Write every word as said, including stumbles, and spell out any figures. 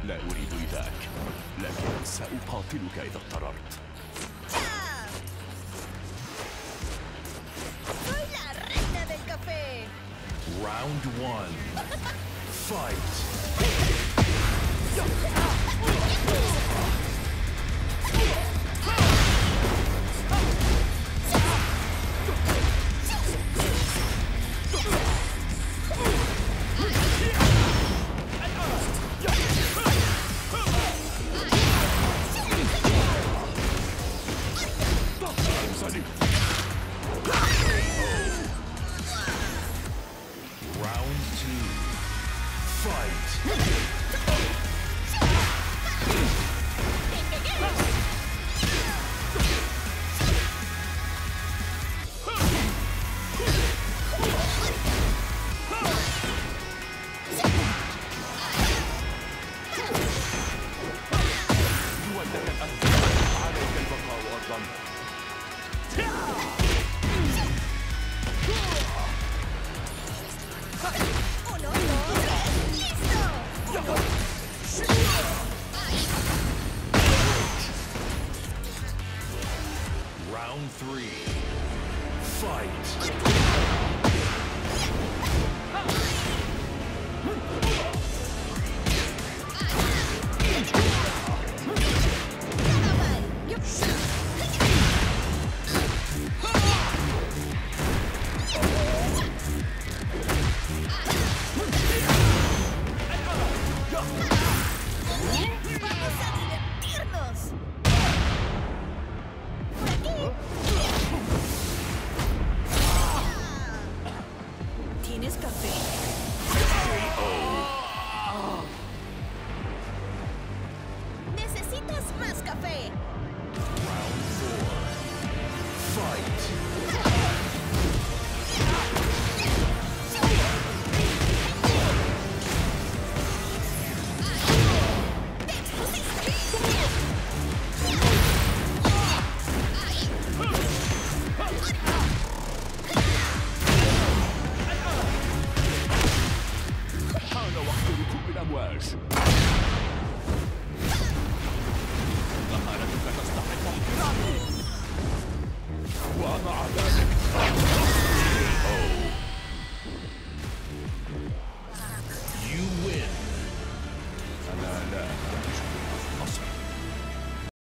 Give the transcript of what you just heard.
لا أريد ذاك، لكن سأقاتلك إذا اضطررت. Soy la reina del café. Round one. Fight. Round two. Fight. يودك الأهل، عليك البقاء أظن. Uno, dos, tres, listo. Round three. Fight.